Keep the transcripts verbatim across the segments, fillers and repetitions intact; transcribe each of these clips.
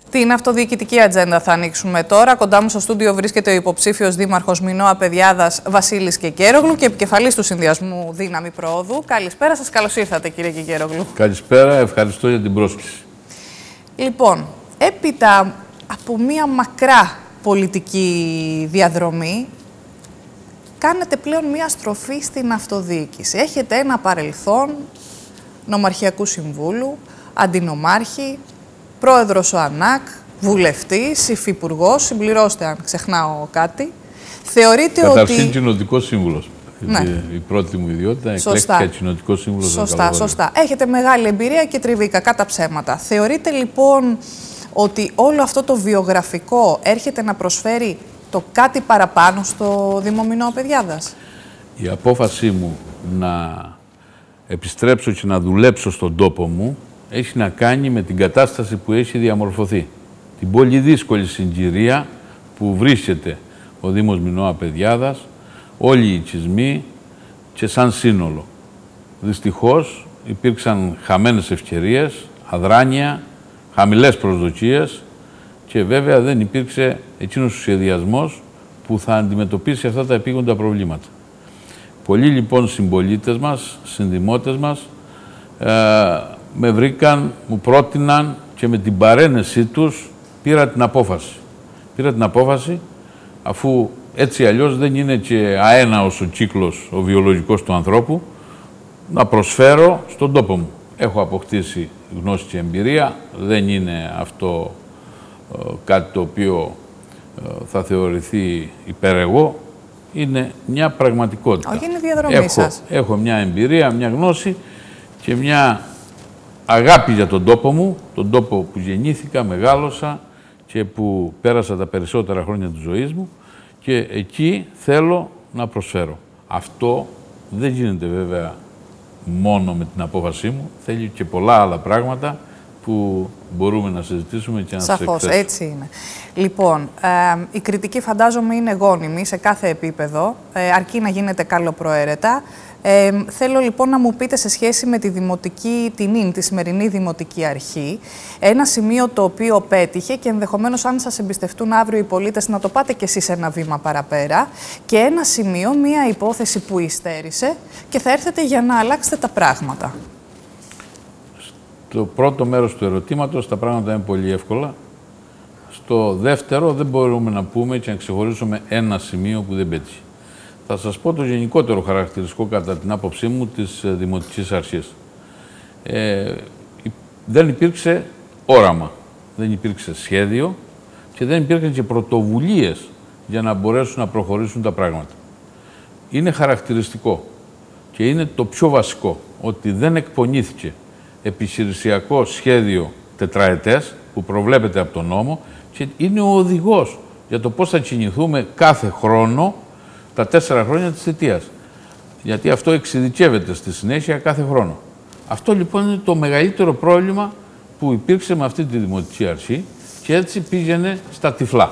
Την αυτοδιοικητική ατζέντα θα ανοίξουμε τώρα. Κοντά μου στο στούντιο βρίσκεται ο υποψήφιος δήμαρχος Μινώα Παιδιάδας Βασίλης Κεκέρογλου και επικεφαλής του συνδυασμού Δύναμη Προόδου. Καλησπέρα σας, καλώς ήρθατε κύριε Κεκέρογλου. Καλησπέρα, ευχαριστώ για την πρόσκληση. Λοιπόν, έπειτα από μία μακρά πολιτική διαδρομή, κάνετε πλέον μία στροφή στην αυτοδιοίκηση. Έχετε ένα παρελθόν νομαρχιακού συμβούλου, αντινομάρχη, πρόεδρος ο ΑΝΑΚ, βουλευτής, υφυπουργός, συμπληρώστε αν ξεχνάω κάτι. Θεωρείτε Καταρχήν, ότι... Καταρχήν κοινοτικός σύμβουλος. Ναι. Η πρώτη μου ιδιότητα, εκλέχθηκα κοινοτικός σύμβουλος. Σωστά, σωστά. Έχετε μεγάλη εμπειρία και τριβή, κακά τα ψέματα. Θεωρείτε λοιπόν ότι όλο αυτό το βιογραφικό έρχεται να προσφέρει το κάτι παραπάνω στο Δήμο Μινώα Παιδιάδας? Η απόφασή μου να επιστρέψω και να δουλέψω στον τόπο μου έχει να κάνει με την κατάσταση που έχει διαμορφωθεί. Την πολύ δύσκολη συγκυρία που βρίσκεται ο Δήμος Μινώα Παιδιάδας, όλοι οι οικισμοί και σαν σύνολο. Δυστυχώς υπήρξαν χαμένες ευκαιρίες, αδράνεια, χαμηλές προσδοκίες και βέβαια δεν υπήρξε εκείνος ο σχεδιασμός που θα αντιμετωπίσει αυτά τα επίγοντα προβλήματα. Πολλοί λοιπόν συμπολίτες μας, συνδημότες μας, ε, με βρήκαν, μου πρότειναν και με την παρένεσή τους πήρα την απόφαση. Πήρα την απόφαση αφού έτσι αλλιώς δεν είναι και αέναος ο κύκλος, ο βιολογικός του ανθρώπου, να προσφέρω στον τόπο μου. Έχω αποκτήσει γνώση και εμπειρία, δεν είναι αυτό ε, κάτι το οποίο ε, θα θεωρηθεί υπερεγώ, είναι μια πραγματικότητα. Όχι, είναι διαδρομή έχω, σας. Έχω μια εμπειρία, μια γνώση και μια αγάπη για τον τόπο μου, τον τόπο που γεννήθηκα, μεγάλωσα και που πέρασα τα περισσότερα χρόνια της ζωής μου και εκεί θέλω να προσφέρω. Αυτό δεν γίνεται βέβαια μόνο με την απόφασή μου, θέλει και πολλά άλλα πράγματα που μπορούμε να συζητήσουμε και να σας εκθέσουμε. Σαφώς, έτσι είναι. Λοιπόν, ε, η κριτική φαντάζομαι είναι γόνιμη σε κάθε επίπεδο, ε, αρκεί να γίνεται καλοπροαίρετα. Ε, θέλω λοιπόν να μου πείτε σε σχέση με τη δημοτική, την ίν, τη σημερινή δημοτική αρχή, ένα σημείο το οποίο πέτυχε και ενδεχομένως αν σας εμπιστευτούν αύριο οι πολίτες να το πάτε κι εσείς ένα βήμα παραπέρα, και ένα σημείο, μία υπόθεση που υστέρησε και θα έρθετε για να αλλάξετε τα πράγματα. Στο πρώτο μέρος του ερωτήματος τα πράγματα είναι πολύ εύκολα. Στο δεύτερο δεν μπορούμε να πούμε και να ξεχωρίσουμε ένα σημείο που δεν πέτυχε. Θα σας πω το γενικότερο χαρακτηριστικό κατά την άποψή μου της Δημοτικής Αρχής. Ε, δεν υπήρξε όραμα, δεν υπήρξε σχέδιο και δεν υπήρχαν και πρωτοβουλίες για να μπορέσουν να προχωρήσουν τα πράγματα. Είναι χαρακτηριστικό και είναι το πιο βασικό ότι δεν εκπονήθηκε επιχειρησιακό σχέδιο τετραετές που προβλέπεται από τον νόμο και είναι ο οδηγός για το πώς θα κινηθούμε κάθε χρόνο τα τέσσερα χρόνια της θητείας. Γιατί αυτό εξειδικεύεται στη συνέχεια κάθε χρόνο. Αυτό λοιπόν είναι το μεγαλύτερο πρόβλημα που υπήρξε με αυτή τη Δημοτική Αρχή και έτσι πήγαινε στα τυφλά,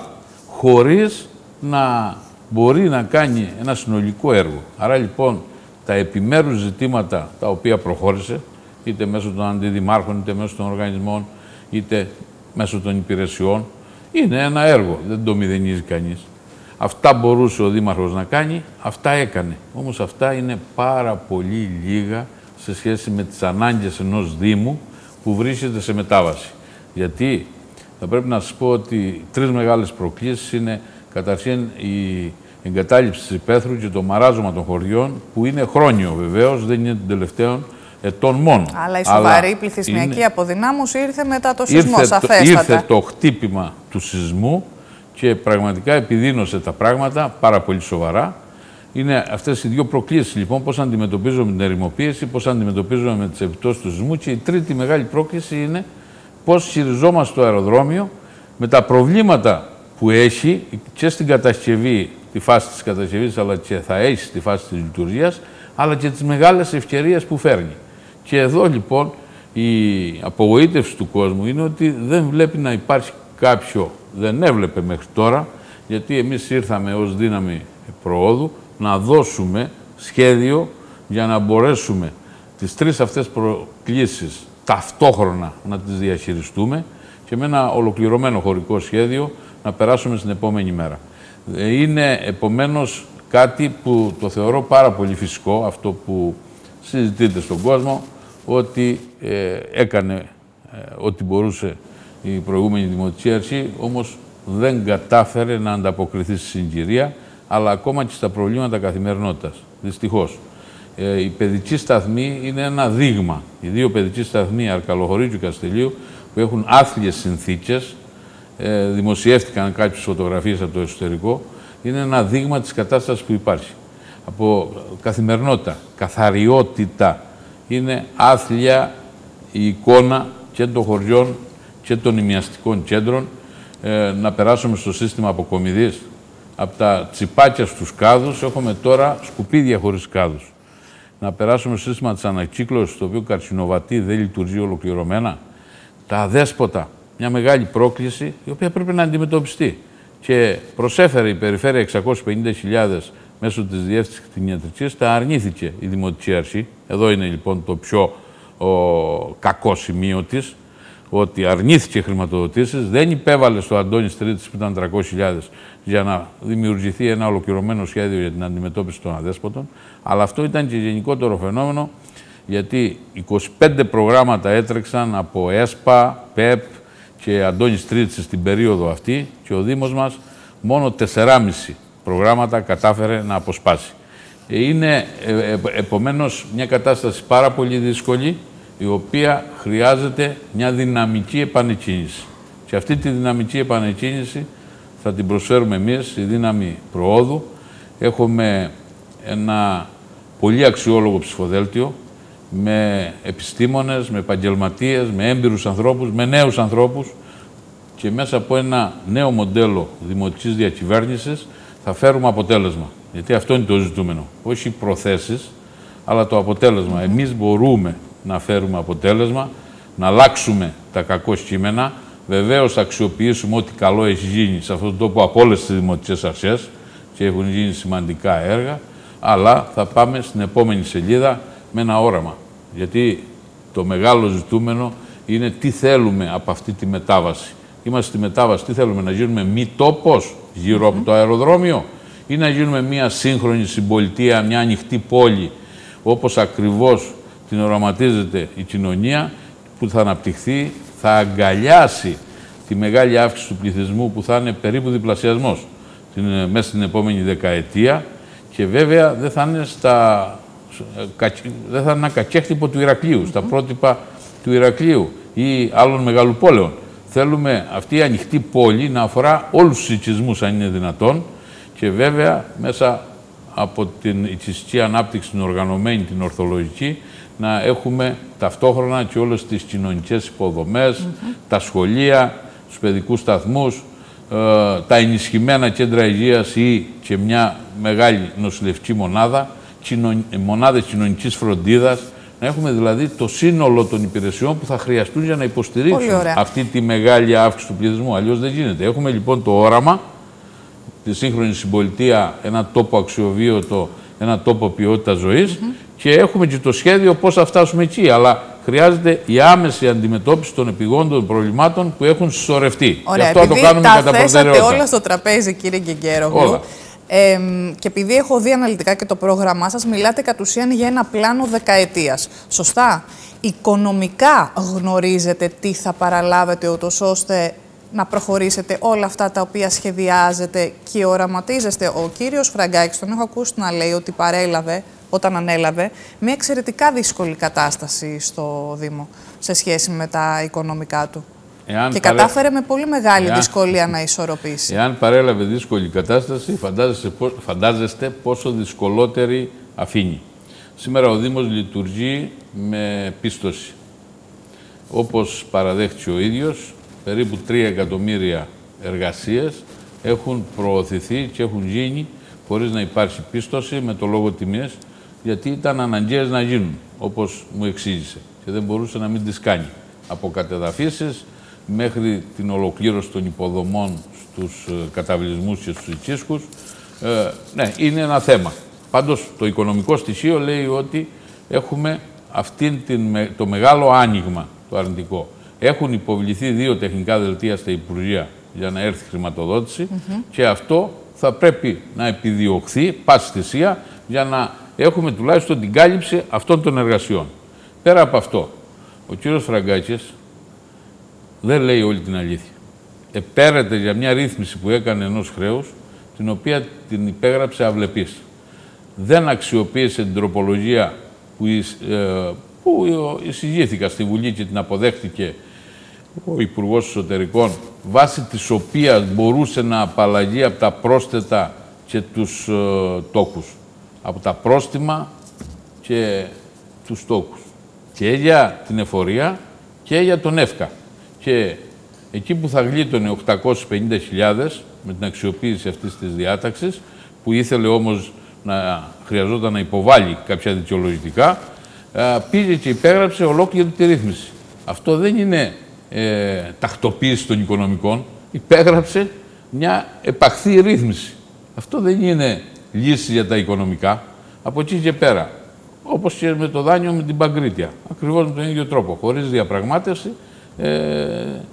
χωρίς να μπορεί να κάνει ένα συνολικό έργο. Άρα λοιπόν τα επιμέρους ζητήματα τα οποία προχώρησε, είτε μέσω των αντιδημάρχων, είτε μέσω των οργανισμών, είτε μέσω των υπηρεσιών, είναι ένα έργο, δεν το μηδενίζει κανείς. Αυτά μπορούσε ο Δήμαρχος να κάνει, αυτά έκανε. Όμως αυτά είναι πάρα πολύ λίγα σε σχέση με τις ανάγκες ενός Δήμου που βρίσκεται σε μετάβαση. Γιατί θα πρέπει να σας πω ότι τρεις μεγάλες προκλήσεις είναι καταρχήν η εγκατάλειψη της υπαίθρου και το μαράζωμα των χωριών, που είναι χρόνιο βεβαίως, δεν είναι των τελευταίων ετών μόνο. Αλλά η σοβαρή Αλλά πληθυσμιακή είναι... αποδυνάμωση ήρθε μετά το σεισμό, ήρθε σαφέστατα. Το, ήρθε το χτύπημα του σεισμού και πραγματικά επιδίνωσε τα πράγματα πάρα πολύ σοβαρά. Είναι αυτές οι δύο προκλήσεις λοιπόν, πώς αντιμετωπίζουμε την ερημοποίηση, πώς αντιμετωπίζουμε με τις επιπτώσεις του σεισμού, και η τρίτη μεγάλη πρόκληση είναι πώς χειριζόμαστε το αεροδρόμιο με τα προβλήματα που έχει και στην κατασκευή, τη φάση της κατασκευής, αλλά και θα έχει στη φάση της λειτουργίας, αλλά και τις μεγάλες ευκαιρίες που φέρνει. Και εδώ λοιπόν η απογοήτευση του κόσμου είναι ότι δεν βλέπει να υπάρχει κάποιο, δεν έβλεπε μέχρι τώρα, γιατί εμείς ήρθαμε ως Δύναμη Προόδου να δώσουμε σχέδιο για να μπορέσουμε τις τρεις αυτές προκλήσεις ταυτόχρονα να τις διαχειριστούμε και με ένα ολοκληρωμένο χωρικό σχέδιο να περάσουμε στην επόμενη μέρα. Είναι επομένως κάτι που το θεωρώ πάρα πολύ φυσικό, αυτό που συζητείται στον κόσμο, ότι ε, έκανε ε, ό,τι μπορούσε η προηγούμενη Δημοτική Αρχή, όμως δεν κατάφερε να ανταποκριθεί στη συγκυρία, αλλά ακόμα και στα προβλήματα καθημερινότητας. Δυστυχώς. Ε, η παιδική σταθμή είναι ένα δείγμα. Οι δύο παιδικοί σταθμοί, Αρκαλοχωρίου και Καστελίου, που έχουν άθλιες συνθήκες, ε, δημοσιεύτηκαν κάποιες φωτογραφίες από το εξωτερικό, είναι ένα δείγμα της κατάστασης που υπάρχει. Από καθημερινότητα, καθαριότητα, είναι άθλια η εικόνα και των χωριών και των ημιαστικών κέντρων. Ε, να περάσουμε στο σύστημα αποκομιδής. Από τα τσιπάκια στους κάδους έχουμε τώρα σκουπίδια χωρίς κάδους. Να περάσουμε στο σύστημα της ανακύκλωσης, το οποίο καρκινοβατεί, δεν λειτουργεί ολοκληρωμένα. Τα αδέσποτα, μια μεγάλη πρόκληση, η οποία πρέπει να αντιμετωπιστεί. Και προσέφερε η Περιφέρεια εξακόσιες πενήντα χιλιάδες μέσω της Διεύθυνσης Κτηνιατρικής, τα αρνήθηκε η Δημοτική Αρχή. Εδώ είναι λοιπόν το πιο ο, κακό σημείο της, ότι αρνήθηκε χρηματοδοτήσεις, δεν υπέβαλε στο Αντώνης Τρίτης που ήταν τριακόσιες χιλιάδες για να δημιουργηθεί ένα ολοκληρωμένο σχέδιο για την αντιμετώπιση των αδέσποτων. Αλλά αυτό ήταν και γενικότερο φαινόμενο, γιατί είκοσι πέντε προγράμματα έτρεξαν από ΕΣΠΑ, ΠΕΠ και Αντώνης Τρίτης στην περίοδο αυτή και ο Δήμος μας μόνο τεσσεράμισι προγράμματα κατάφερε να αποσπάσει. Είναι ε, ε, επομένως μια κατάσταση πάρα πολύ δύσκολη, η οποία χρειάζεται μια δυναμική επανεκκίνηση. Και αυτή τη δυναμική επανεκκίνηση θα την προσφέρουμε εμείς, η δύναμη προόδου. Έχουμε ένα πολύ αξιόλογο ψηφοδέλτιο, με επιστήμονες, με επαγγελματίες, με έμπειρους ανθρώπους, με νέους ανθρώπους και μέσα από ένα νέο μοντέλο δημοτικής διακυβέρνησης θα φέρουμε αποτέλεσμα. Γιατί αυτό είναι το ζητούμενο. Όχι προθέσεις, αλλά το αποτέλεσμα. Εμείς μπορούμε να φέρουμε αποτέλεσμα, να αλλάξουμε τα κακό κείμενα. Βεβαίως θα αξιοποιήσουμε ό,τι καλό έχει γίνει σε αυτόν τον τόπο από όλες τις δημοτικές αρχές και έχουν γίνει σημαντικά έργα, αλλά θα πάμε στην επόμενη σελίδα με ένα όραμα. Γιατί το μεγάλο ζητούμενο είναι τι θέλουμε από αυτή τη μετάβαση. Είμαστε στη μετάβαση, τι θέλουμε, να γίνουμε μη τόπος γύρω από το αεροδρόμιο ή να γίνουμε μια σύγχρονη συμπολιτεία, μια ανοιχτή πόλη, όπως ακριβώς την οραματίζεται η κοινωνία, που θα αναπτυχθεί, θα αγκαλιάσει τη μεγάλη αύξηση του πληθυσμού που θα είναι περίπου διπλασιασμός την, μέσα στην επόμενη δεκαετία και βέβαια δεν θα είναι, στα, δεν θα είναι ένα κακέκτυπο του Ηρακλείου, mm-hmm. στα πρότυπα του Ηρακλείου ή άλλων μεγαλοπόλεων. Θέλουμε αυτή η ανοιχτή πόλη να αφορά όλους τους οικισμούς αν είναι δυνατόν και βέβαια μέσα από την οικιστική ανάπτυξη, την οργανωμένη, την ορθολογική, να έχουμε ταυτόχρονα και όλες τις κοινωνικές υποδομές, mm-hmm. τα σχολεία, τους παιδικούς σταθμούς, ε, τα ενισχυμένα κέντρα υγείας ή και μια μεγάλη νοσηλευτική μονάδα, κοινων, μονάδες κοινωνικής φροντίδας, να έχουμε δηλαδή το σύνολο των υπηρεσιών που θα χρειαστούν για να υποστηρίξουν αυτή τη μεγάλη αύξηση του πληθυσμού. Αλλιώς δεν γίνεται. Έχουμε λοιπόν το όραμα, τη σύγχρονη συμπολιτεία, ένα τόπο αξιοβίωτο, ένα τόπο ποιότητας ζωής mm-hmm. και έχουμε και το σχέδιο πώς θα φτάσουμε εκεί. Αλλά χρειάζεται η άμεση αντιμετώπιση των επιγόντων προβλημάτων που έχουν συσσωρευτεί. Ωραία, αυτό το κάνουμε κατά προτεραιότητα. Τα θέσατε όλα στο τραπέζι, κύριε Γκεγκέρογλου. Ε, και επειδή έχω δει αναλυτικά και το πρόγραμμά σας, μιλάτε κατ' ουσίαν για ένα πλάνο δεκαετίας. Σωστά. Οικονομικά γνωρίζετε τι θα παραλάβετε ούτως ώστε να προχωρήσετε όλα αυτά τα οποία σχεδιάζετε και οραματίζεστε. Ο κύριος Φραγκάκης, τον έχω ακούσει να λέει ότι παρέλαβε, όταν ανέλαβε, μια εξαιρετικά δύσκολη κατάσταση στο Δήμο σε σχέση με τα οικονομικά του. Εάν και παρέ... κατάφερε με πολύ μεγάλη εάν... δυσκολία να ισορροπήσει. Εάν παρέλαβε δύσκολη κατάσταση, φαντάζεστε, φαντάζεστε πόσο δυσκολότερη αφήνει. Σήμερα ο Δήμος λειτουργεί με πίστοση. Όπως παραδέχτηκε ο ίδιος, περίπου τρία εκατομμύρια εργασίες έχουν προωθηθεί και έχουν γίνει χωρίς να υπάρχει πίστοση με το λόγο τιμής, γιατί ήταν αναγκαίες να γίνουν, όπως μου εξήγησε. Και δεν μπορούσε να μην τις κάνει. Από κατεδαφίσεις μέχρι την ολοκλήρωση των υποδομών στους καταβλισμούς και στους οικίσκους. Ε, ναι, είναι ένα θέμα. Πάντως, το οικονομικό στοιχείο λέει ότι έχουμε αυτήν την, το μεγάλο άνοιγμα, το αρνητικό. Έχουν υποβληθεί δύο τεχνικά δελτία στα Υπουργεία για να έρθει χρηματοδότηση mm-hmm. και αυτό θα πρέπει να επιδιωχθεί πάση θυσία για να έχουμε τουλάχιστον την κάλυψη αυτών των εργασιών. Πέρα από αυτό, ο κύριος Φραγκάκης δεν λέει όλη την αλήθεια. Επέρεται για μια ρύθμιση που έκανε ενός χρέους, την οποία την υπέγραψε αυλεπής. Δεν αξιοποίησε την τροπολογία που, εισ, ε, που εισηγήθηκα στη Βουλή και την αποδέχτηκε ο Υπουργός Εσωτερικών, βάσει της οποίας μπορούσε να απαλλαγεί από τα πρόσθετα και τους ε, τόκους. Από τα πρόστιμα και τους τόκους. Και για την εφορία και για τον ΕΦΚΑ. Και εκεί που θα γλίτωνε οκτακόσιες πενήντα χιλιάδες με την αξιοποίηση αυτής της διάταξης, που ήθελε όμως να χρειαζόταν να υποβάλει κάποια δικαιολογητικά, πήγε και υπέγραψε ολόκληρη τη ρύθμιση. Αυτό δεν είναι ε, τακτοποίηση των οικονομικών, υπέγραψε μια επαχθή ρύθμιση. Αυτό δεν είναι λύση για τα οικονομικά. Από εκεί και πέρα, όπως και με το δάνειο με την Παγκρίτια, ακριβώς με τον ίδιο τρόπο, χωρίς διαπραγμάτευση, ε,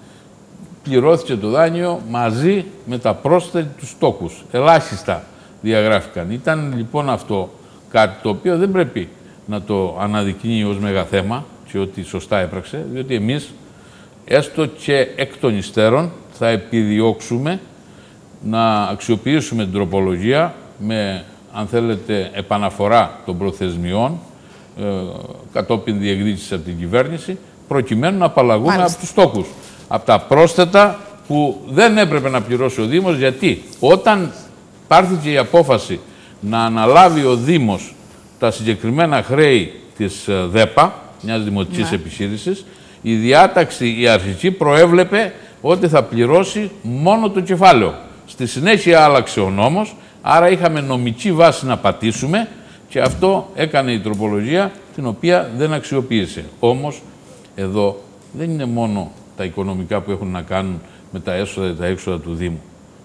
πληρώθηκε το δάνειο μαζί με τα πρόσθετα τους τόκους. Ελάχιστα διαγράφηκαν. Ήταν λοιπόν αυτό κάτι το οποίο δεν πρέπει να το αναδεικνύει ως μέγα θέμα και ότι σωστά έπραξε, διότι εμείς έστω και εκ των υστέρων θα επιδιώξουμε να αξιοποιήσουμε την τροπολογία με, αν θέλετε, επαναφορά των προθεσμιών ε, κατόπιν διεκδίκησης από την κυβέρνηση, προκειμένου να απαλλαγούμε Μάλιστα. από τους τόκους. Από τα πρόσθετα που δεν έπρεπε να πληρώσει ο Δήμος, γιατί όταν πάρθηκε η απόφαση να αναλάβει ο Δήμος τα συγκεκριμένα χρέη της ΔΕΠΑ, μιας δημοτικής ναι. επιχείρησης, η διάταξη η αρχική προέβλεπε ότι θα πληρώσει μόνο το κεφάλαιο. Στη συνέχεια άλλαξε ο νόμος, άρα είχαμε νομική βάση να πατήσουμε και αυτό έκανε η τροπολογία, την οποία δεν αξιοποίησε. Όμως, εδώ δεν είναι μόνο τα οικονομικά που έχουν να κάνουν με τα έσοδα και τα έξοδα του Δήμου.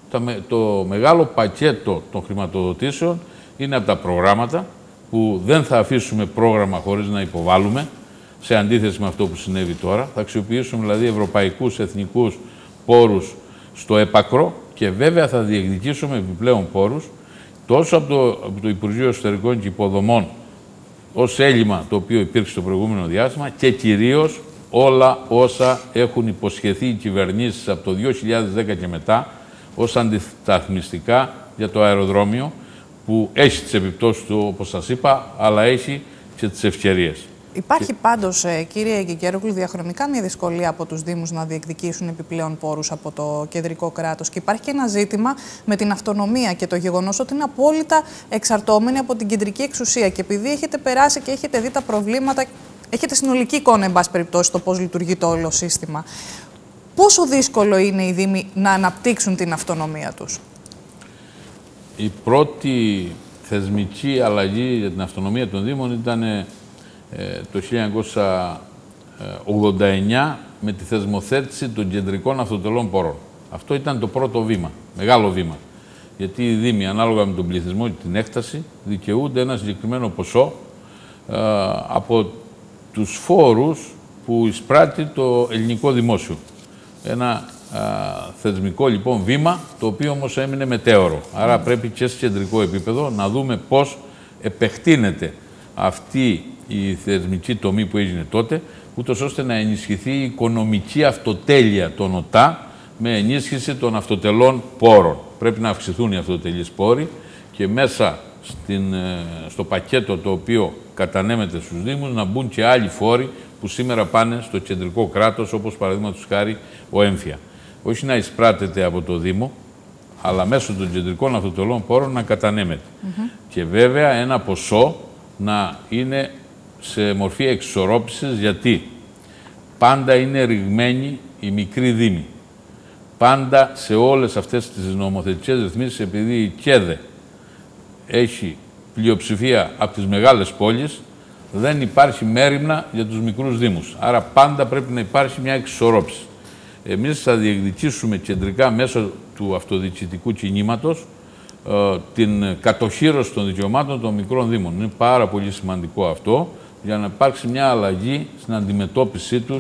Το μεγάλο πακέτο των χρηματοδοτήσεων είναι από τα προγράμματα που δεν θα αφήσουμε πρόγραμμα χωρίς να υποβάλουμε, σε αντίθεση με αυτό που συνέβη τώρα. Θα αξιοποιήσουμε δηλαδή ευρωπαϊκούς, εθνικούς πόρους στο έπακρο και βέβαια θα διεκδικήσουμε επιπλέον πόρους τόσο από το, από το Υπουργείο Εσωτερικών και Υποδομών ως έλλειμμα το οποίο υπήρξε στο προηγούμενο διάστημα και κυρίως όλα όσα έχουν υποσχεθεί οι κυβερνήσεις από το δύο χιλιάδες δέκα και μετά ως αντισταθμιστικά για το αεροδρόμιο, που έχει τις επιπτώσεις του, όπως σας είπα, αλλά έχει και τις ευκαιρίες. Υπάρχει και... πάντως, κύριε Γκικέρογλου, διαχρονικά μια δυσκολία από τους Δήμους να διεκδικήσουν επιπλέον πόρους από το κεντρικό κράτος. Και υπάρχει και ένα ζήτημα με την αυτονομία και το γεγονός ότι είναι απόλυτα εξαρτώμενοι από την κεντρική εξουσία. Και επειδή έχετε περάσει και έχετε δει τα προβλήματα, έχετε συνολική εικόνα, εν πάση περιπτώσει, το πώς λειτουργεί το όλο σύστημα. Πόσο δύσκολο είναι οι Δήμοι να αναπτύξουν την αυτονομία τους? Η πρώτη θεσμική αλλαγή για την αυτονομία των Δήμων ήταν ε, το χίλια εννιακόσια ογδόντα εννιά με τη θεσμοθέτηση των κεντρικών αυτοτελών πόρων. Αυτό ήταν το πρώτο βήμα, μεγάλο βήμα. Γιατί οι Δήμοι, ανάλογα με τον πληθυσμό και την έκταση, δικαιούνται ένα συγκεκριμένο ποσό ε, από τους φόρους που εισπράττει το ελληνικό δημόσιο. Ένα α, θεσμικό λοιπόν βήμα, το οποίο όμως έμεινε μετέωρο. Άρα mm. πρέπει και σε κεντρικό επίπεδο να δούμε πώς επεκτείνεται αυτή η θεσμική τομή που έγινε τότε, ούτως ώστε να ενισχυθεί η οικονομική αυτοτέλεια των ΟΤΑ με ενίσχυση των αυτοτελών πόρων. Πρέπει να αυξηθούν οι αυτοτελείς πόροι και μέσα στην, στο πακέτο το οποίο κατανέμεται στους Δήμους να μπουν και άλλοι φόροι που σήμερα πάνε στο κεντρικό κράτος, όπως παραδείγματος χάρη ο έμφυα. Όχι να εισπράτεται από το Δήμο, αλλά μέσω των κεντρικών αυτοτελών πόρων να κατανέμεται. Mm-hmm. Και βέβαια ένα ποσό να είναι σε μορφή εξισορρόπησης, γιατί πάντα είναι ρηγμένοι οι μικροί Δήμοι. Πάντα σε όλες αυτές τις νομοθετικές ρυθμίσεις, επειδή η ΚΕΔΕ έχει πλειοψηφία από τις μεγάλες πόλεις, δεν υπάρχει μέριμνα για τους μικρούς Δήμους. Άρα πάντα πρέπει να υπάρχει μια εξισορρόπηση. Εμείς θα διεκδικήσουμε κεντρικά μέσω του αυτοδιοικητικού κινήματος ε, την κατοχύρωση των δικαιωμάτων των μικρών Δήμων. Είναι πάρα πολύ σημαντικό αυτό για να υπάρξει μια αλλαγή στην αντιμετώπιση τους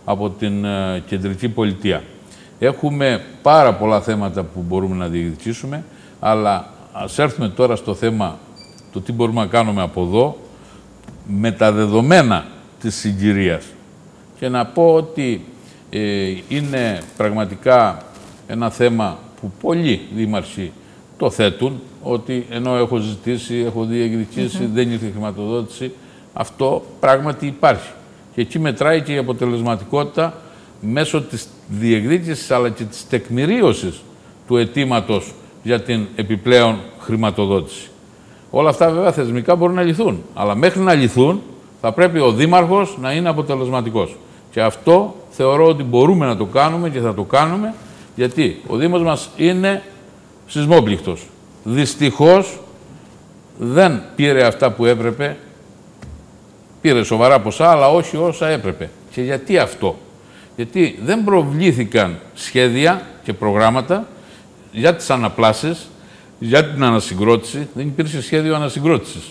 από την ε, κεντρική πολιτεία. Έχουμε πάρα πολλά θέματα που μπορούμε να διεκδικήσουμε, αλλά ας έρθουμε τώρα στο θέμα το τι μπορούμε να κάνουμε από εδώ με τα δεδομένα της συγκυρίας. Και να πω ότι ε, είναι πραγματικά ένα θέμα που πολλοί δήμαρχοι το θέτουν, ότι ενώ έχω ζητήσει, έχω διεκδικήσει, mm-hmm. δεν ήρθε χρηματοδότηση, αυτό πράγματι υπάρχει. Και εκεί μετράει και η αποτελεσματικότητα μέσω της διεκδίκησης αλλά και της τεκμηρίωσης του αιτήματος για την επιπλέον χρηματοδότηση. Όλα αυτά βέβαια θεσμικά μπορούν να λυθούν, αλλά μέχρι να λυθούν θα πρέπει ο Δήμαρχος να είναι αποτελεσματικός. Και αυτό θεωρώ ότι μπορούμε να το κάνουμε και θα το κάνουμε, γιατί ο Δήμος μας είναι σεισμόπληκτος. Δυστυχώς δεν πήρε αυτά που έπρεπε, πήρε σοβαρά ποσά, αλλά όχι όσα έπρεπε. Και γιατί αυτό? Γιατί δεν προβλήθηκαν σχέδια και προγράμματα για τις αναπλάσεις, για την ανασυγκρότηση. Δεν υπήρξε σχέδιο ανασυγκρότησης.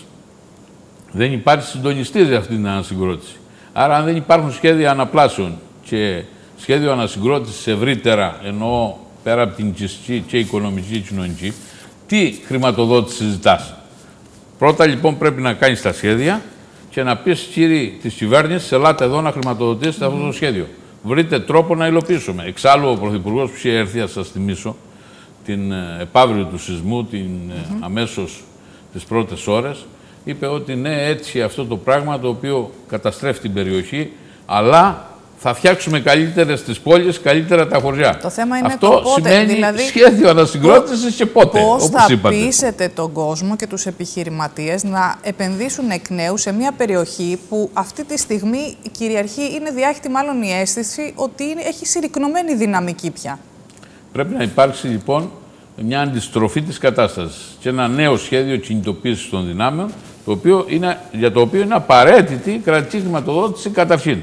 Δεν υπάρχει συντονιστής για αυτή την ανασυγκρότηση. Άρα, αν δεν υπάρχουν σχέδια αναπλάσεων και σχέδιο ανασυγκρότησης ευρύτερα, εννοώ πέρα από την οικιστική και οικονομική και κοινωνική, τι χρηματοδότηση ζητάς? Πρώτα λοιπόν πρέπει να κάνεις τα σχέδια και να πεις, κύριοι της κυβέρνησης, ελάτε εδώ να χρηματοδοτήσετε mm. αυτό το σχέδιο. Βρείτε τρόπο να υλοποιήσουμε. Εξάλλου, ο Πρωθυπουργός που είχε έρθει, να σας θυμίσω, την επαύριο του σεισμού, την mm-hmm. αμέσως τις πρώτες ώρες, είπε ότι ναι, έτσι αυτό το πράγμα το οποίο καταστρέφει την περιοχή, αλλά θα φτιάξουμε καλύτερες τις πόλεις, καλύτερα τα χωριά. Το θέμα είναι αυτό το πότε, σημαίνει δηλαδή, σχέδιο ανασυγκρότησης και πότε, πώς όπως θα είπατε. πείσετε τον κόσμο και τους επιχειρηματίες να επενδύσουν εκ νέου σε μια περιοχή που αυτή τη στιγμή κυριαρχεί, είναι διάχυτη μάλλον η αίσθηση ότι είναι, έχει συρρικνωμένη δυναμική πια. Πρέπει να υπάρξει λοιπόν μια αντιστροφή της κατάστασης και ένα νέο σχέδιο κινητοποίησης των δυνάμεων, το οποίο είναι, για το οποίο είναι απαραίτητη κρατική χρηματοδότηση καταρχήν.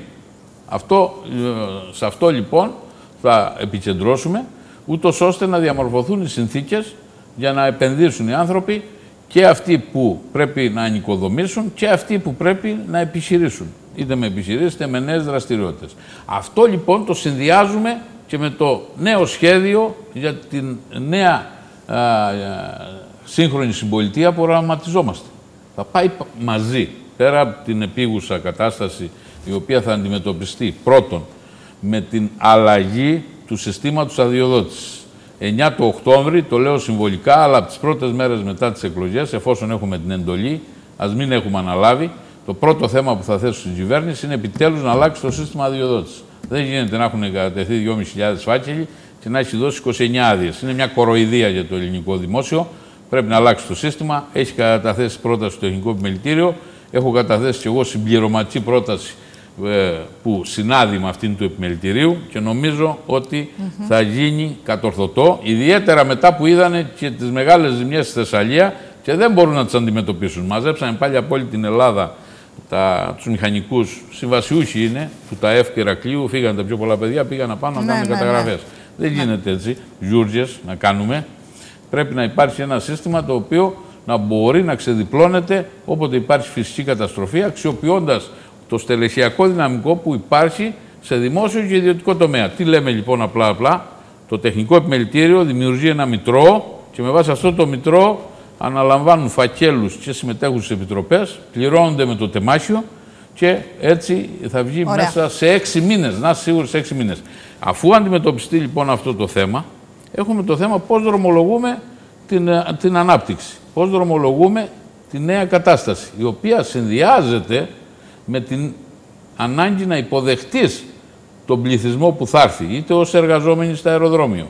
Αυτό, σε αυτό λοιπόν θα επικεντρώσουμε, ούτως ώστε να διαμορφωθούν οι συνθήκες για να επενδύσουν οι άνθρωποι, και αυτοί που πρέπει να ανοικοδομήσουν και αυτοί που πρέπει να επιχειρήσουν. Είτε με επιχειρήσεις είτε με νέες δραστηριότητες. Αυτό λοιπόν το συνδυάζουμε και με το νέο σχέδιο για την νέα α, α, σύγχρονη συμπολιτεία που οραματιζόμαστε. Θα πάει μαζί, πέρα από την επίγουσα κατάσταση η οποία θα αντιμετωπιστεί πρώτον με την αλλαγή του συστήματος αδειοδότησης. εννιά του Οκτώβρη, το λέω συμβολικά, αλλά από τις πρώτες μέρες μετά τις εκλογές, εφόσον έχουμε την εντολή, ας μην έχουμε αναλάβει, το πρώτο θέμα που θα θέσω στην κυβέρνηση είναι επιτέλους να αλλάξει το σύστημα αδειοδότησης. Δεν γίνεται να έχουν κατατεθεί δυόμισι χιλιάδες φάκελοι και να έχει δώσει είκοσι εννιά άδειες. Είναι μια κοροϊδία για το ελληνικό δημόσιο. Πρέπει να αλλάξει το σύστημα. Έχει καταθέσει πρόταση στο Τεχνικό Επιμελητήριο. Έχω καταθέσει και εγώ συμπληρωματική πρόταση ε, που συνάδει με αυτήν του Επιμελητηρίου και νομίζω ότι mm-hmm. θα γίνει κατορθωτό. Ιδιαίτερα μετά που είδανε και τις μεγάλες ζημιές στη Θεσσαλία και δεν μπορούν να τις αντιμετωπίσουν. Μαζέψανε πάλι από όλη την Ελλάδα τα, τους μηχανικούς, συμβασιούχοι είναι, του ΤΑΕΦ και Ηρακλείου, φύγανε τα πιο πολλά παιδιά, πήγαν να πάνε να ναι, κάνουν ναι, καταγραφές. Ναι. Δεν γίνεται έτσι, γιούργες να κάνουμε. Πρέπει να υπάρχει ένα σύστημα το οποίο να μπορεί να ξεδιπλώνεται όποτε υπάρχει φυσική καταστροφή, αξιοποιώντας το στελεχειακό δυναμικό που υπάρχει σε δημόσιο και ιδιωτικό τομέα. Τι λέμε λοιπόν απλά-απλά? Το Τεχνικό Επιμελητήριο δημιουργεί ένα μητρό και με βάση αυτό το μητρό αναλαμβάνουν φακέλους και συμμετέχουν στις επιτροπές, πληρώνονται με το τεμάχιο και έτσι θα βγει Ωραία. μέσα σε έξι μήνες. Να είσαι σίγουροι σε έξι μήνες. Αφού αντιμετωπιστεί λοιπόν αυτό το θέμα, έχουμε το θέμα πώς δρομολογούμε την, την ανάπτυξη, πώς δρομολογούμε τη νέα κατάσταση, η οποία συνδυάζεται με την ανάγκη να υποδεχτείς τον πληθυσμό που θα έρθει, είτε ως εργαζόμενοι στο αεροδρόμιο,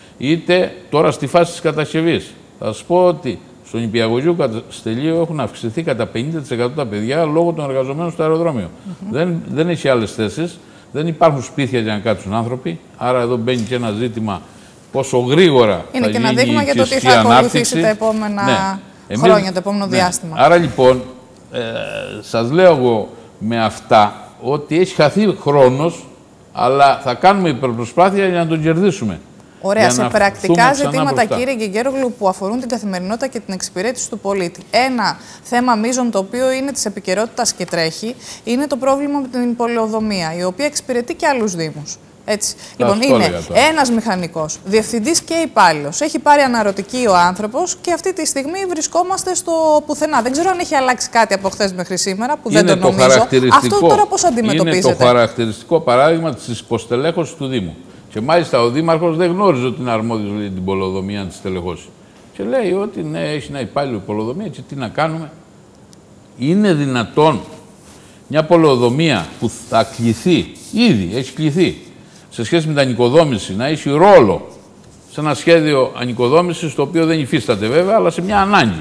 είτε τώρα στη φάση της κατασκευής. Θα σας πω ότι στο νηπιαγωγείο Στελείο έχουν αυξηθεί κατά πενήντα τοις εκατό τα παιδιά λόγω των εργαζομένων στο αεροδρόμιο. Mm-hmm. Δεν, δεν έχει άλλες θέσεις, δεν υπάρχουν σπίτια για να κάτσουν άνθρωποι, άρα εδώ μπαίνει και ένα ζήτημα πόσο γρήγορα είναι θα και γίνει ένα δείγμα για το τι θα ακολουθήσει τα επόμενα ναι. χρόνια, Εμείς, το επόμενο ναι. διάστημα. Άρα λοιπόν, ε, σας λέω εγώ με αυτά ότι έχει χαθεί χρόνος, αλλά θα κάνουμε υπερπροσπάθεια για να τον κερδίσουμε. Ωραία, σε πρακτικά ζητήματα, κύριε Γκεγκέρογλου, που αφορούν την καθημερινότητα και την εξυπηρέτηση του πολίτη. Ένα θέμα μείζον, το οποίο είναι της επικαιρότητας και τρέχει, είναι το πρόβλημα με την πολεοδομία, η οποία εξυπηρετεί και άλλους δήμους. Έτσι. Λοιπόν, είναι ένας μηχανικός, διευθυντής και υπάλληλος. Έχει πάρει αναρωτική ο άνθρωπος και αυτή τη στιγμή βρισκόμαστε στο πουθενά. Δεν ξέρω αν έχει αλλάξει κάτι από χθες μέχρι σήμερα, που είναι δεν το, το νομίζω. Αυτό τώρα πώς αντιμετωπίζετε? Είναι το χαρακτηριστικό παράδειγμα της υποστελέχωσης του Δήμου. Και μάλιστα ο Δήμαρχος δεν γνώριζε ότι είναι αρμόδιος για την πολεοδομία να της τελεχώσει. Και λέει ότι ναι, έχει ένα υπάλληλο πολεοδομία και τι να κάνουμε. Είναι δυνατόν μια πολεοδομία που θα κληθεί, ήδη έχει κληθεί, σε σχέση με την ανοικοδόμηση, να έχει ρόλο σε ένα σχέδιο ανοικοδόμησης, το οποίο δεν υφίσταται βέβαια, αλλά σε μια ανάγκη,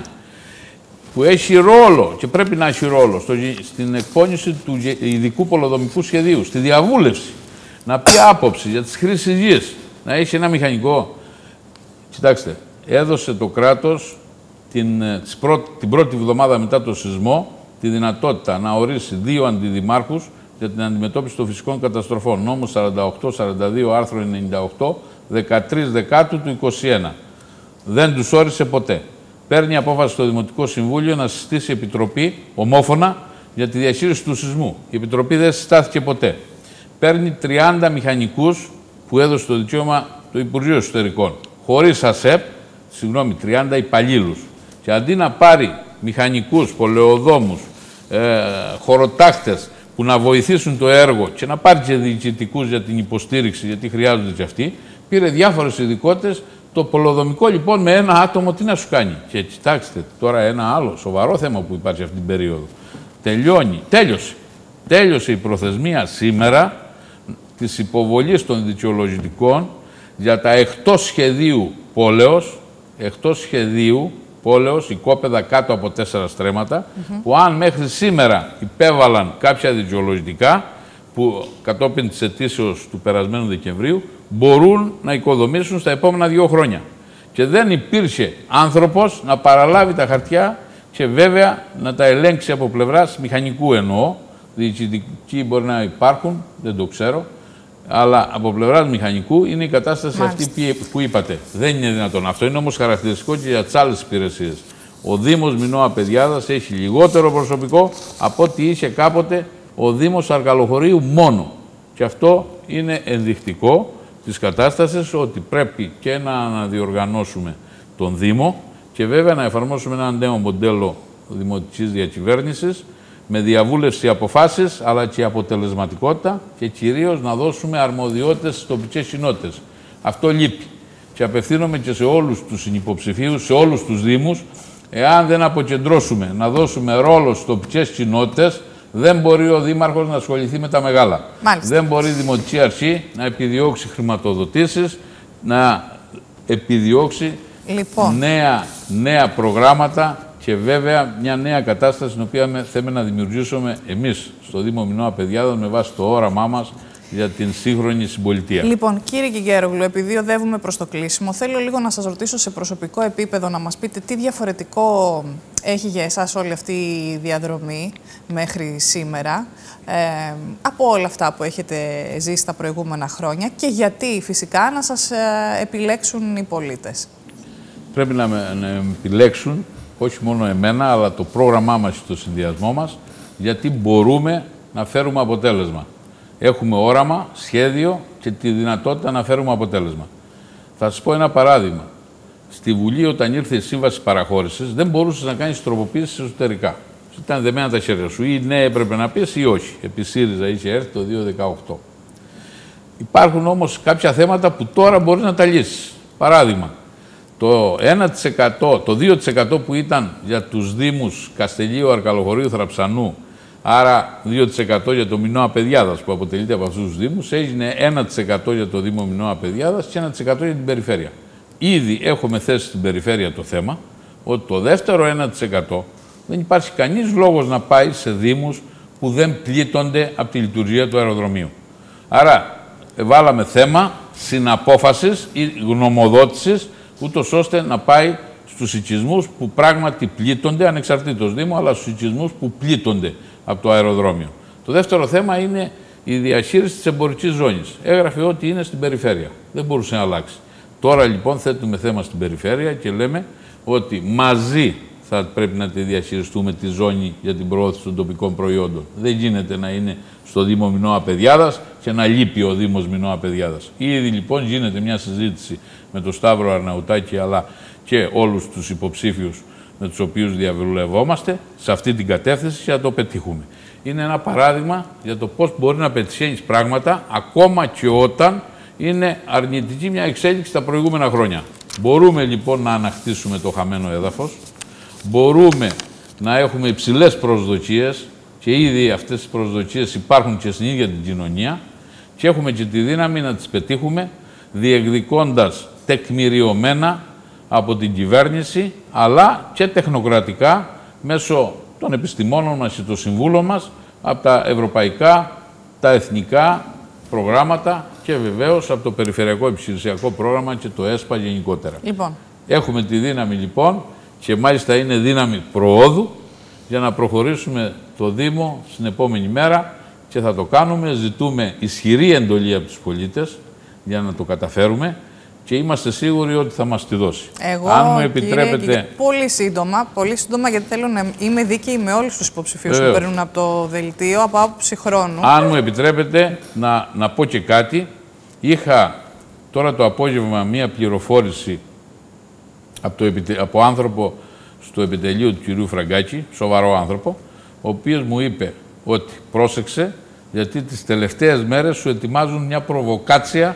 που έχει ρόλο και πρέπει να έχει ρόλο στο, στην εκπόνηση του ειδικού πολεοδομικού σχεδίου, στη διαβούλευση, να πει άποψη για τις χρήσεις γης, να έχει ένα μηχανικό. Κοιτάξτε, έδωσε το κράτος την, πρώτη, την πρώτη εβδομάδα μετά το σεισμό τη δυνατότητα να ορίσει δύο αντιδημάρχους για την αντιμετώπιση των φυσικών καταστροφών. Νόμος σαράντα οκτώ σαράντα δύο, άρθρο ενενήντα οκτώ, δεκατρείς Δεκάτου του είκοσι ένα. Δεν τους όρισε ποτέ. Παίρνει απόφαση στο Δημοτικό Συμβούλιο να συστήσει επιτροπή ομόφωνα για τη διαχείριση του σεισμού. Η επιτροπή δεν συστάθηκε ποτέ. Παίρνει τριάντα μηχανικούς που έδωσε το δικαίωμα το Υπουργείο Εσωτερικών, χωρίς ΑΣΕΠ, συγγνώμη, τριάντα υπαλλήλους. Και αντί να πάρει μηχανικούς, πολεοδόμους, ε, χωροτάχτες που να βοηθήσουν το έργο και να πάρει και διοικητικούς για την υποστήριξη, γιατί χρειάζονται και αυτοί, πήρε διάφορες ειδικότητες. Το πολεοδομικό λοιπόν με ένα άτομο τι να σου κάνει. Και κοιτάξτε τώρα ένα άλλο σοβαρό θέμα που υπάρχει αυτή την περίοδο. Τελειώνει, τέλειωσε. Τέλειωσε η προθεσμία σήμερα της υποβολής των δικαιολογητικών για τα εκτός σχεδίου πόλεως, εκτός σχεδίου πόλεως, οικόπεδα κάτω από τέσσερα στρέμματα, mm-hmm. που αν μέχρι σήμερα υπέβαλαν κάποια δικαιολογητικά, που κατόπιν της αιτήσεως του περασμένου Δεκεμβρίου, μπορούν να οικοδομήσουν στα επόμενα δύο χρόνια. Και δεν υπήρχε άνθρωπος να παραλάβει τα χαρτιά και βέβαια να τα ελέγξει από πλευράς μηχανικού εννοώ. Διοικητικοί μπορεί να υπάρχουν, δεν το ξέρω, αλλά από πλευράς μηχανικού είναι η κατάσταση Μάλιστα. αυτή που είπατε. Δεν είναι δυνατόν. Αυτό είναι όμως χαρακτηριστικό και για τις άλλες υπηρεσίες. Ο Δήμος Μινώα Παιδιάδας έχει λιγότερο προσωπικό από ό,τι είχε κάποτε ο Δήμος Αρκαλοχωρίου μόνο. Και αυτό είναι ενδεικτικό της κατάστασης ότι πρέπει και να αναδιοργανώσουμε τον Δήμο και βέβαια να εφαρμόσουμε ένα νέο μοντέλο δημοτικής διακυβέρνησης με διαβούλευση αποφάσεις αλλά και αποτελεσματικότητα και κυρίως να δώσουμε αρμοδιότητες στις τοπικές κοινότητες. Αυτό λείπει. Και απευθύνομαι και σε όλους τους συνυποψηφίους, σε όλους τους Δήμους, εάν δεν αποκεντρώσουμε να δώσουμε ρόλο στις τοπικές κοινότητες, δεν μπορεί ο Δήμαρχος να ασχοληθεί με τα μεγάλα. Μάλιστα. Δεν μπορεί η Δημοτική Αρχή να επιδιώξει χρηματοδοτήσεις, να επιδιώξει λοιπόν. νέα, νέα προγράμματα και βέβαια μια νέα κατάσταση στην οποία θέλουμε να δημιουργήσουμε εμείς στο Δήμο Μινώα Παιδιάδας με βάση το όραμά μας για την σύγχρονη συμπολιτεία. Λοιπόν, κύριε Γκεγκέρογλου, επειδή οδεύουμε προς το κλείσιμο, θέλω λίγο να σας ρωτήσω σε προσωπικό επίπεδο να μας πείτε τι διαφορετικό έχει για εσάς όλη αυτή η διαδρομή μέχρι σήμερα ε, από όλα αυτά που έχετε ζήσει τα προηγούμενα χρόνια και γιατί φυσικά να σας ε, επιλέξουν οι πολίτες. Πρέπει να με να επιλέξουν όχι μόνο εμένα, αλλά το πρόγραμμά μας και το συνδυασμό μας, γιατί μπορούμε να φέρουμε αποτέλεσμα. Έχουμε όραμα, σχέδιο και τη δυνατότητα να φέρουμε αποτέλεσμα. Θα σας πω ένα παράδειγμα. Στη Βουλή, όταν ήρθε η σύμβαση παραχώρησης, δεν μπορούσες να κάνεις τροποποίησεις εσωτερικά. Ήταν δεμένα τα χέρια σου. Ή ναι, έπρεπε να πεις ή όχι. Επί ΣΥΡΙΖΑ είχε έρθει το δύο χιλιάδες δεκαοκτώ. Υπάρχουν όμως κάποια θέματα που τώρα μπορείς να τα λύσεις. Παράδειγμα, το ένα τοις εκατό, το δύο τοις εκατό που ήταν για τους Δήμους Καστελίου, Αρκαλοχωρίου, Θραψανού, άρα δύο τοις εκατό για το Μινώα Παιδιάδας που αποτελείται από αυτούς τους Δήμους, έγινε ένα τοις εκατό για το Δήμο Μινώα Παιδιάδας και ένα τοις εκατό για την περιφέρεια. Ήδη έχουμε θέσει στην περιφέρεια το θέμα ότι το δεύτερο ένα τοις εκατό δεν υπάρχει κανείς λόγος να πάει σε Δήμους που δεν πλήττονται από τη λειτουργία του αεροδρομίου. Άρα βάλαμε θέμα συναπόφασης ή γνωμοδότησης, ούτως ώστε να πάει στους οικισμούς που πράγματι πλήττονται, ανεξαρτήτως Δήμου, αλλά στους οικισμούς που πλήττονται από το αεροδρόμιο. Το δεύτερο θέμα είναι η διαχείριση της εμπορικής ζώνης. Έγραφε ότι είναι στην περιφέρεια. Δεν μπορούσε να αλλάξει. Τώρα λοιπόν θέτουμε θέμα στην περιφέρεια και λέμε ότι μαζί θα πρέπει να τη διαχειριστούμε τη ζώνη για την προώθηση των τοπικών προϊόντων. Δεν γίνεται να είναι στο Δήμο Μινώα Παιδιάδας και να λείπει ο Δήμος Μινώα Παιδιάδας. Ήδη λοιπόν γίνεται μια συζήτηση με τον Σταύρο Αρναουτάκη αλλά και όλους τους υποψήφιους με τους οποίους διαβουλευόμαστε σε αυτή την κατεύθυνση και να το πετύχουμε. Είναι ένα παράδειγμα για το πώς μπορεί να πετυχαίνεις πράγματα ακόμα και όταν είναι αρνητική μια εξέλιξη τα προηγούμενα χρόνια. Μπορούμε λοιπόν να ανακτήσουμε το χαμένο έδαφος, μπορούμε να έχουμε υψηλές προσδοκίες και ήδη αυτές τις προσδοκίες υπάρχουν και στην ίδια την κοινωνία και έχουμε και τη δύναμη να τις πετύχουμε διεκδικώντας τεκμηριωμένα από την κυβέρνηση αλλά και τεχνοκρατικά μέσω των επιστημόνων μας και των συμβούλων μας από τα ευρωπαϊκά, τα εθνικά προγράμματα και βεβαίως από το Περιφερειακό Επιχειρησιακό Πρόγραμμα και το ΕΣΠΑ γενικότερα. Λοιπόν. Έχουμε τη δύναμη λοιπόν και μάλιστα είναι δύναμη προόδου για να προχωρήσουμε το Δήμο στην επόμενη μέρα και θα το κάνουμε. Ζητούμε ισχυρή εντολή από τους πολίτες για να το καταφέρουμε και είμαστε σίγουροι ότι θα μας τη δώσει. Εγώ, αν μου επιτρέπετε... Κύριε, πολύ σύντομα, πολύ σύντομα, γιατί θέλω να είμαι δίκαιη με όλους τους υποψηφίους που παίρνουν από το δελτίο, από άποψη χρόνου. Αν μου επιτρέπετε να, να πω και κάτι, είχα τώρα το απόγευμα μία πληροφόρηση από, το επιτε... από άνθρωπο στο επιτελείο του κυρίου Φραγκάκη, σοβαρό άνθρωπο, ο οποίος μου είπε ότι πρόσεξε, γιατί τις τελευταίες μέρες σου ετοιμάζουν μια προβοκάτσια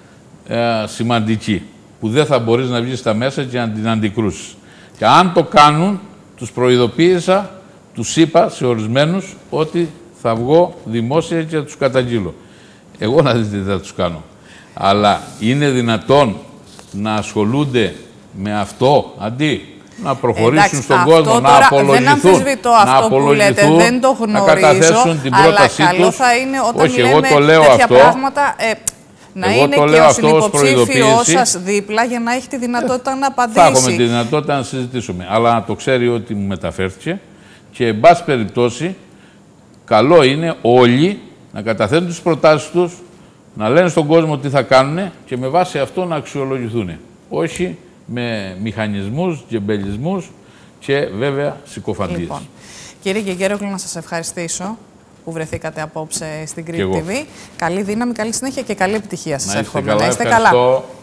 Ε, σημαντική, που δεν θα μπορείς να βγεις στα μέσα και να την αντικρούσεις. Και αν το κάνουν, τους προειδοποίησα, τους είπα σε ορισμένους ότι θα βγω δημόσια και θα τους καταγγείλω. Εγώ να δείτε τι θα τους κάνω. Αλλά είναι δυνατόν να ασχολούνται με αυτό αντί να προχωρήσουν Εντάξει, στον κόσμο, να απολογηθούν, δεν αμφισβητώ αυτό να απολογηθούν, που λέτε, δεν το γνωρίζω, να καταθέσουν την πρότασή αλλά καλό τους. θα είναι όταν Όχι, λέμε εγώ το λέω τέτοια αυτό, πράγματα... Ε, να εγώ είναι το και λέω ο συνυποψήφιός σας δίπλα για να έχει τη δυνατότητα να απαντήσει. Θα έχουμε τη δυνατότητα να συζητήσουμε. Αλλά να το ξέρει ότι μου μεταφέρθηκε και, εν πάση περιπτώσει, καλό είναι όλοι να καταθέτουν τις προτάσεις τους, να λένε στον κόσμο τι θα κάνουν και με βάση αυτό να αξιολογηθούν. Όχι με μηχανισμούς, τζεμπελισμούς και βέβαια συκοφαντίες. Λοιπόν, κύριε Γεγέρογλου, να σας ευχαριστήσω που βρεθήκατε απόψε στην Κρήτη τι βι. Καλή δύναμη, καλή συνέχεια και καλή επιτυχία σας εύχομαι. Να είστε καλά.